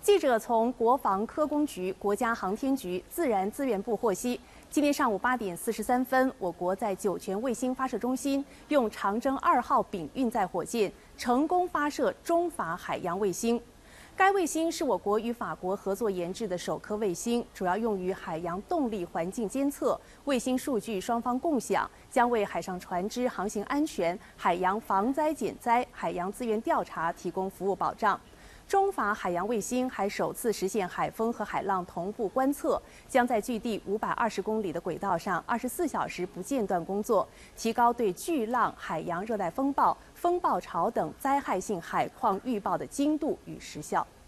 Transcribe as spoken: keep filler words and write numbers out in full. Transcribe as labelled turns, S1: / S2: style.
S1: 记者从国防科工局、国家航天局、自然资源部获悉，今天上午八点四十三分，我国在酒泉卫星发射中心用长征二号丙运载火箭成功发射中法海洋卫星。该卫星是我国与法国合作研制的首颗卫星，主要用于海洋动力环境监测。卫星数据双方共享，将为海上船只航行安全、海洋防灾减灾、海洋资源调查提供服务保障。 中法海洋卫星还首次实现海风和海浪同步观测，将在距地五百二十公里的轨道上二十四小时不间断工作，提高对巨浪、海洋热带风暴、风暴潮等灾害性海况预报的精度与时效。